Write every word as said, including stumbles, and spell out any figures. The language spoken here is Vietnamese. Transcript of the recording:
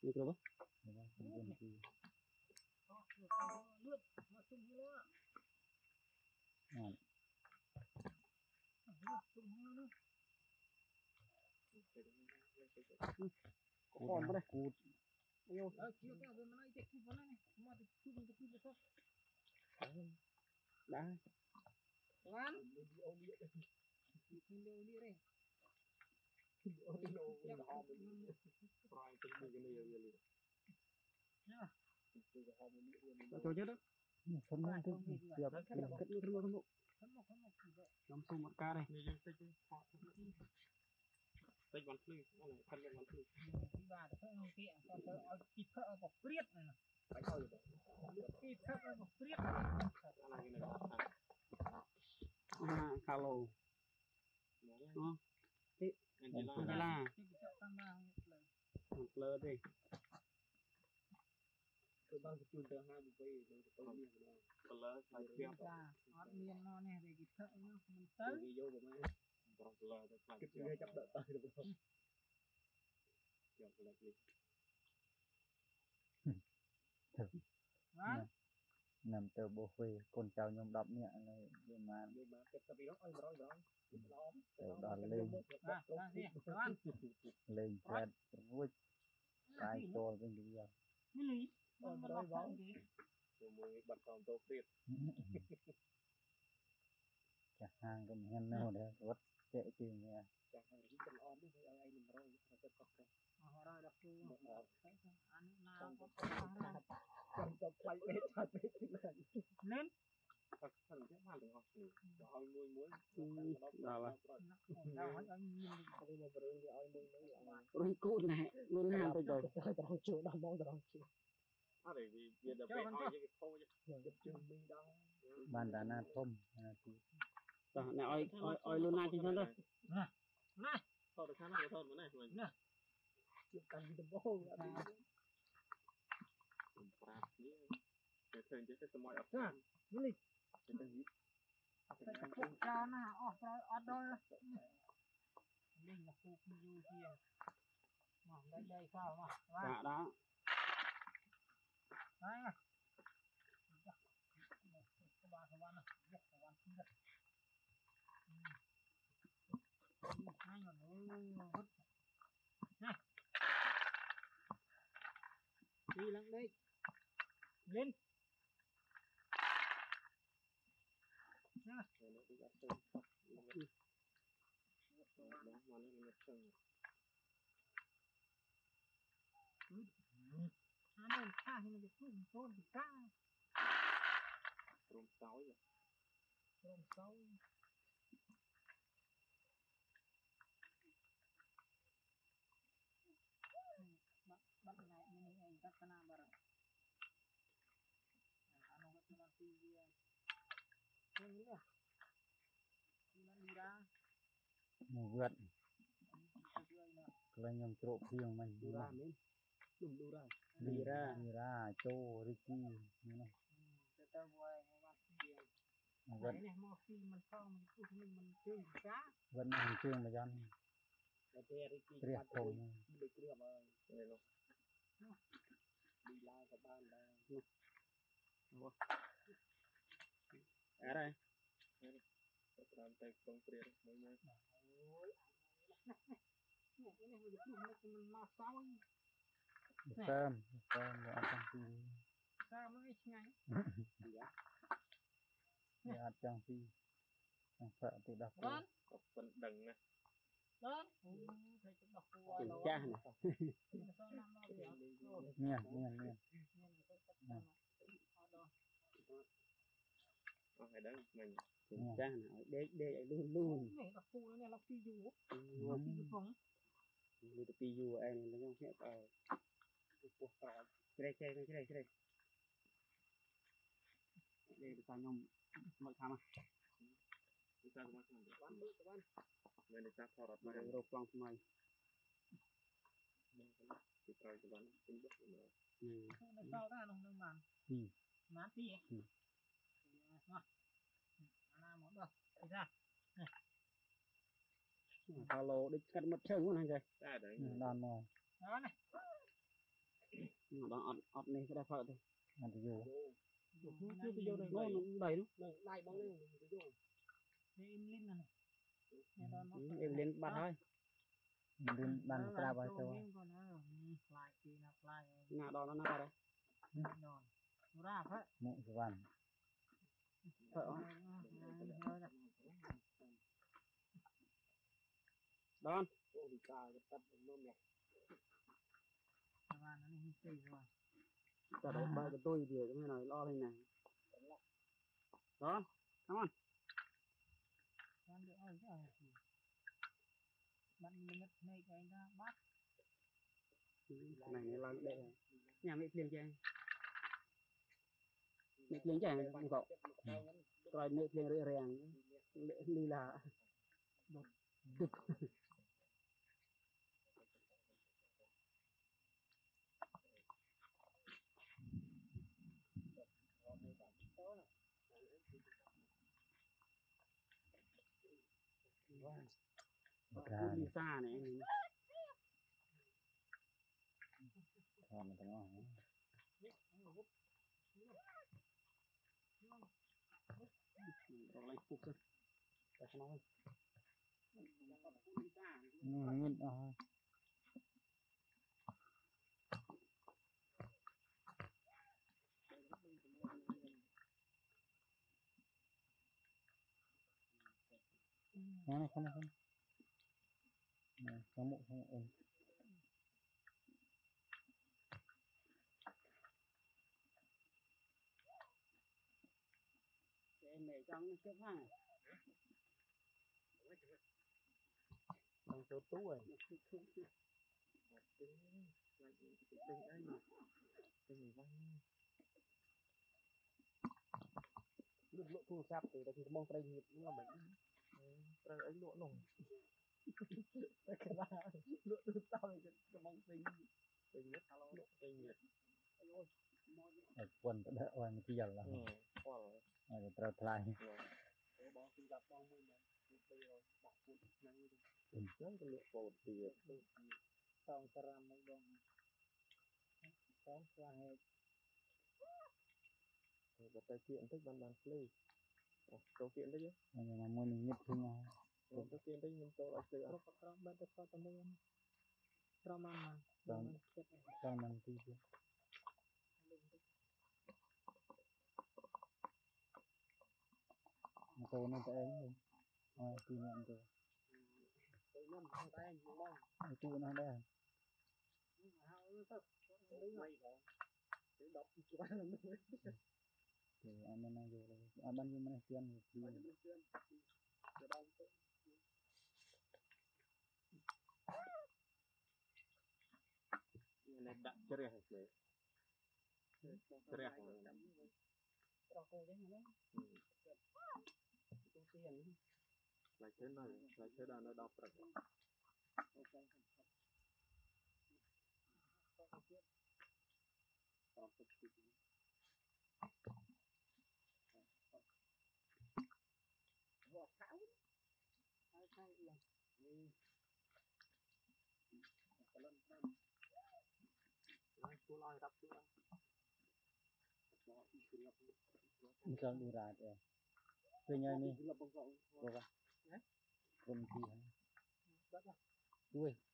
đi đâu còn đây cút nhiều kia cái bên này cái cút bên này mà cái cút cái cút cái đấy Sovana đi đi đây cho chết đó không không không giờ đó cái cái cái nó xong một ca đây tích bắn phơi này thân bắn phơi đi vào để không tiện còn ở kịp thợ bọc priết này nè phải thôi kịp thợ bọc priết à calo đúng thế Angela một lơ đi tôi bao giờ chui từ hai mươi cây rồi tôi miên rồi một lơ phải kéo ra ót miên nó nè để kịp thợ nó mình tới đi vô của mấy một lơ để phải kéo chấp đợi tay được không kéo lại đi nằm từ bộ phê con trâu nhom đập nhẹ này nhưng mà nhưng mà cái tao bị đó ơi rồi rồi từ đó lên lên chết vui cái to bên kia lý còn rồi bóng rồi mới bật còn tô tiệt chả hàng cái hen nào đấy vắt chạy chừng nha chả hàng cái con ôm đấy ở đây mình rồi nó sẽ cọc đây họ rồi đập luôn anh nào có trong tập play bé chặt bé lên lên thật sự chứ mà đừng học rồi muối muối đó là rồi cô này luôn hàng tới rồi tao chưa đau mong tao chưa à để vì bây giờ phải hỏi cái khô chứ bàn đàn na thôm rồi này oi oi oi luôn na trên thân thôi nè nè thôi được khán nào thôi bữa này mình nè chưa cần đi tầm bô thường chỉ sẽ mọi ấp ra đi cho nó ọt rồi ọt rồi mình là khu du kia mà đây đây sao mà dạ đó đấy các bạn các bạn này rất các bạn xin rất hai người nữa vứt này đi lắm đây lên nha nó đi ra sân khóc đó mà nó ngập sân anh em xa thì mình được phun tôn thì cá rôm sáu rồi rôm sáu bắt bắt này mình anh cắt cái nào barang ano cái nó thì cái gì đó nó đi ra một vượt cái nhom trộn riêng mình đi ra mình đúng đủ ra đi ra đi ra cho Ricky như này cái tao quay nó cái này mà khi mình không mình cứ mình mình chơi cá vẫn mình chơi mà dân cái Ricky triệt thôi đi triệt mà này luôn đi la các bạn đây ở đây làm tay con triệt mới mới cái này mình mình mà sao cơm cơm và ăn trong phi sao mới ngay dạ trong phi không sợ tự đọc lên phần đằng nè lên kiểm tra này nha nha nha phải đó mình kiểm tra nào để để luôn luôn này là khu này là phi du phi du phòng người ta phi du em nó không biết ờ cái đây cái đây cái đây cái đây đây là sao nhom mọi tham à chúng ta cũng làm được bán được bán mình sẽ thọ rập mà rộp con mày thì trai cho bán tính bất nữa ừ nó sao ra nó nó màn ừ màn tí ừ mà ana món đâu đi ra alo đi cắt mất chân của này rồi ra đấy đàn mò đó này nó ọt ọt này cái đại phật thôi ăn thì vô chưa cái vô đây nó đầy đúng đầy bóng lên cái vô em lên này em lên bắt thôi mình bàn ra bao nhiêu lại thì nạp lại nhà đó nó nằm đấy đòn ra hết mụ Sovana thợ đón Sovana nó hình kỳ rồi cả đấy ba cái tôi thì cái này lo thế này đó come on con được ơi chứ bạn mình này cái anh ta bắt cái này là để nhà mẹ tiền chơi mẹ tiền chơi không có rồi mẹ tiền rẻ ràng đi là đột đột ra đi xa này còn mình nó rồi lại phục rồi tại sao nói nguyên à này không không này có mụ không ổn em để trong nó trước ha trong số tú rồi được lộ thu sắp thì là thì mong tây nhiệt cũng là bệnh rồi ấy lụa nồng cái là lộ thu sau thì cái mong tây tây nhiệt lộ tây nhiệt quần đỡ oai một tí giờ là rồi trở lại bóng thì gặp bóng mình là bây giờ đặt phút năng đi cái lượng cột thì xong ta làm mấy đồng có qua hết và tài kiện thích bàn bàn play câu kiện đấy chứ này là mua mình nhất thương câu kiện đấy nhưng tôi lại tự pro pro bên cái pro temu pro mana trong trong mình thì cô nó sẽ đánh rồi kỷ niệm rồi tôi năm thằng tay anh đúng không tụ nó đây thì anh nên vô đây anh bao nhiêu mấy tiền thì này đặt chơi hay chơi chơi pro cô đấy mà tôi tiền lại chơi này lại chơi đàn nó đọc rồi họ khảo hai hai lần cô lo đọc chưa misal durat ya punya ini berapa berapa kunci berapa dua